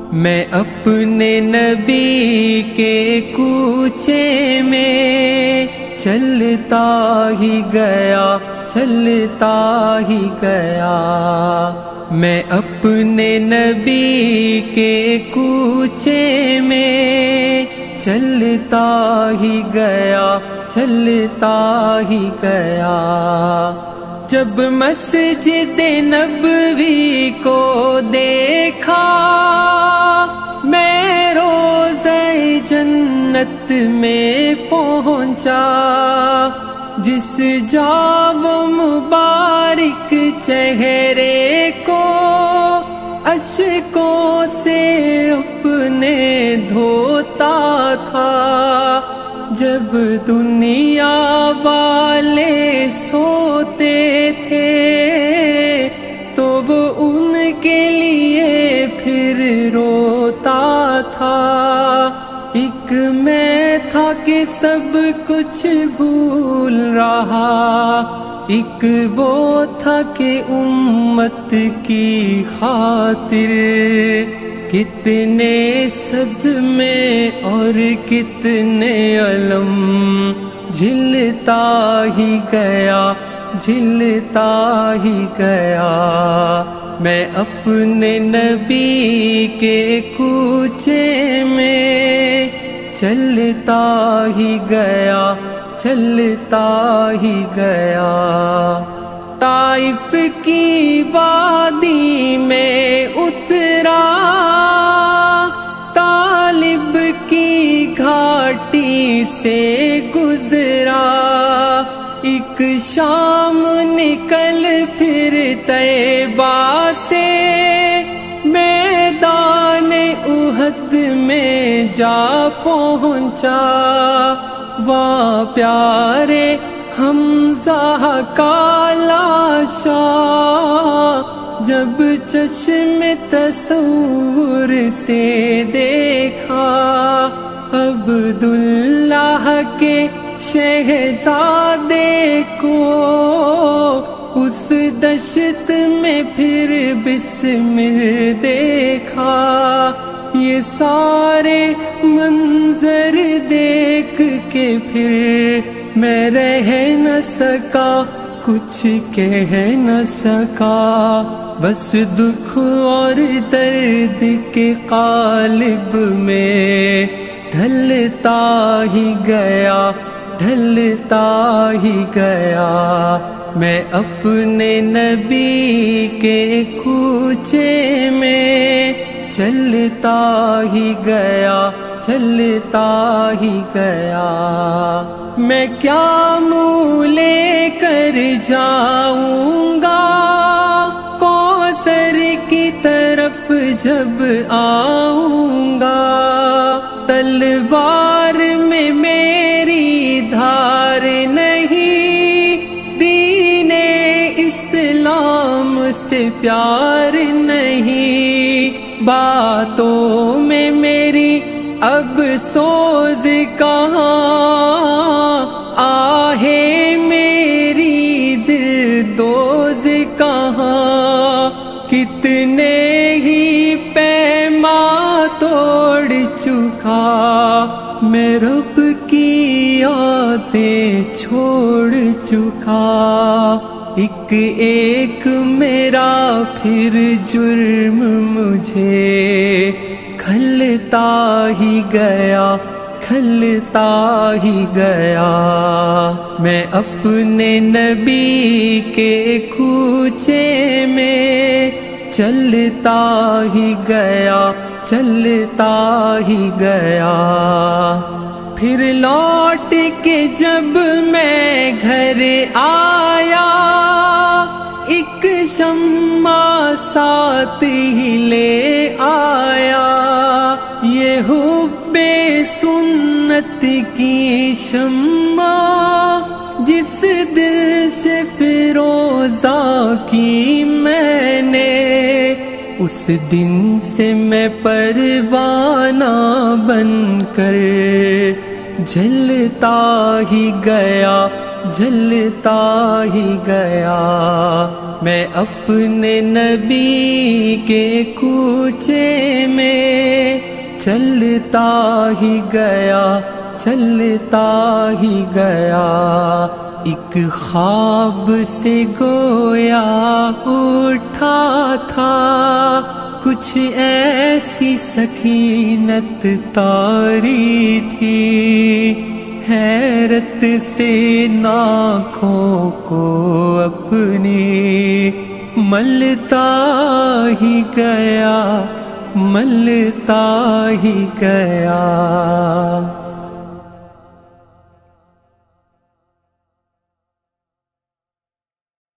میں اپنے نبی کے کوچے میں چلتا ہی گیا، چلتا ہی گیا۔ میں اپنے نبی کے کوچے میں چلتا ہی گیا، چلتا ہی گیا۔ جب مسجد نبوی کو دیکھا، میں روضہ جنت میں پہنچا، جس جا وہ مبارک چہرے کو اشکوں سے اپنے دھوتا تھا۔ جب دنیا والے سوتے تھے تو وہ ان کے لیے پھر روتا تھا۔ ایک میں تھا کہ سب کچھ بھول رہا، ایک وہ تھا کہ امت کی خاطر کتنے صدمے اور کتنے علم جھلتا ہی گیا، جھلتا ہی گیا۔ میں اپنے نبی کے کوچے میں چلتا ہی گیا، چلتا ہی گیا۔ طائف کی وادی میں اترا، طالب کی گھاٹی سے گزرا، ایک شام نکل پھر طیبہ سے میدان احد میں جا پہنچا۔ وہاں پیارے حمزہ کا لاشا جب چشم تصور سے دیکھا، عبداللہ کے شہزادے کو اس دشت میں پھر بسمل دیکھا۔ یہ سارے منظر دیکھ کے پھر میں رہ نہ سکا، کچھ کہہ نہ سکا، بس دکھ اور درد کے قالب میں ڈھلتا ہی گیا، ڈھلتا ہی گیا۔ میں اپنے نبی کے کوچے میں چلتا ہی گیا، چلتا ہی گیا۔ میں کیا منہ لے کر جاؤں گا کوثر کی طرف جب آؤں گا، تلوار میں میری دھار نہیں، دین اسلام سے پیار نہیں، باتوں میں میری اب سوز کہاں، آہے میری دل دوز کہاں، کتنے ہی پیما توڑ چکا، میں رب کی یادیں چھوڑ چکا۔ ایک ایک میرا پھر جرم مجھے کھلتا ہی گیا، کھلتا ہی گیا۔ میں اپنے نبی کے کوچے میں چلتا ہی گیا، چلتا ہی گیا۔ پھر لوٹ کے جب میں گھر آیا، ایک شمع ساتھ ہی لے آیا، یہ حب سنت کی شمع جس دل سے فیروزہ کی میں نے، اس دن سے میں پروانہ بن کر جلتا ہی گیا، جلتا ہی گیا۔ میں اپنے نبی کے کوچے میں چلتا ہی گیا، چلتا ہی گیا، ایک خواب سے گویا اٹھا تھا، کچھ ایسی سکینت طاری تھی، حیرت سے آنکھوں کو اپنی ملتا ہی گیا، ملتا ہی گیا۔